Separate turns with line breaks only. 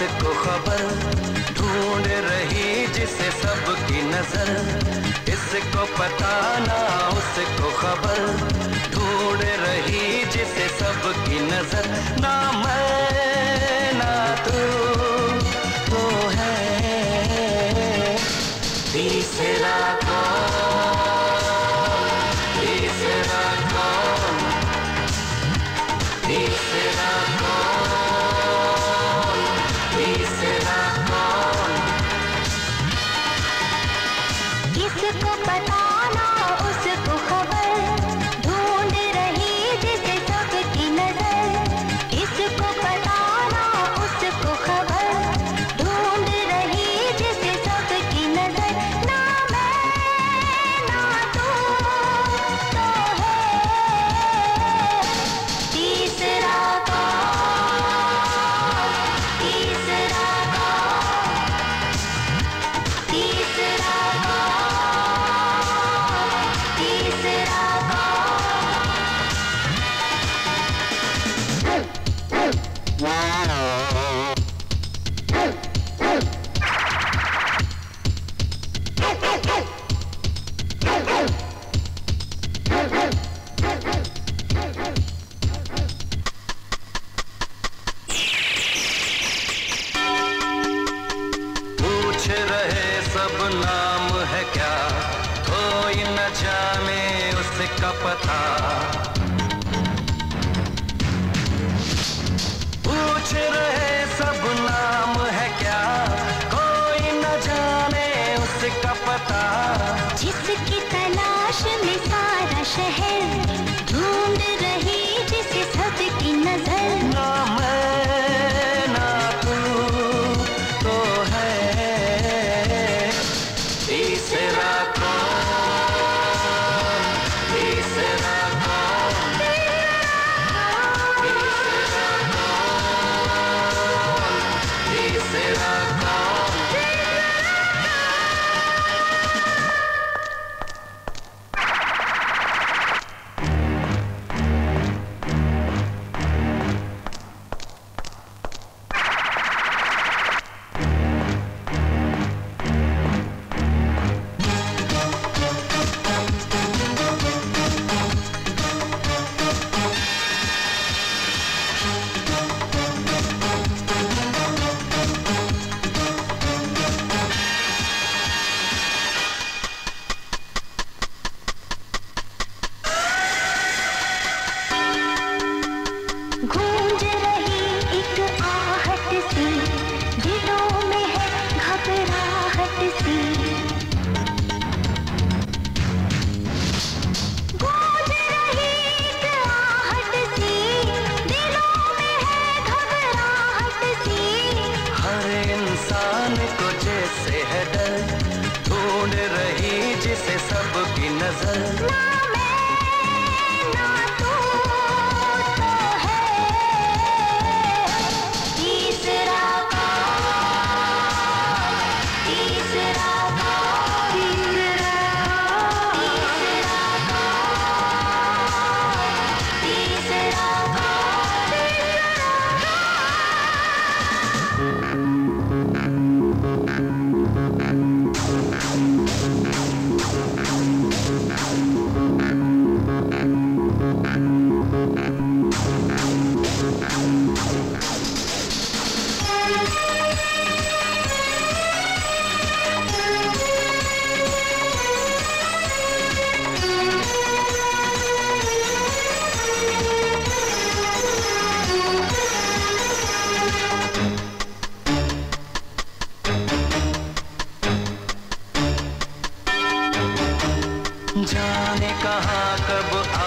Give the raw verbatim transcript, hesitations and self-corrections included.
उसको खबर, ढूंढ रही जिसे सबकी नजर। इसको पता ना उसको खबर, ढूंढ रही जिसे सबकी नजर। ना मैं ना तू तो है तीसरा कौन, तीसरा कौन, तीसरा कौन, तीसरा कौन।
किसको पता ना उसको खबर, ढूंढ रही जिसे सबकी नजर। किसको पता ना उसको खबर, ढूंढ रही जिसे सबकी नजर। ना मैं ना तू तो है तीसरा कौन, तीसरा कौन, तीसरा
पूछ रहे सब नाम है क्या, कोई न जाने उसका पता। पूछ रहे सब नाम है क्या, कोई न जाने उसका पता।
जिसकी तलाश में सारा शहर, ढूंढ रही जिसे सबकी नजर।
ना मैं ना तू तो है तीसरा कौन, तीसरा कौन, तीसरा कौन, तीसरा कौन।
गूंज रही एक आहट सी, दिलों में है घबराहट सी। गूंज रही एक आहट सी, दिलों में है घबराहट सी।
हर इंसान को जैसे है डर, ढूंढ रही जिसे सबकी नजर।
ना मैं ना तू तो है तीसरा कौन, तीसरा कौन, तीसरा कौन, तीसरा
जाने कहाँ कब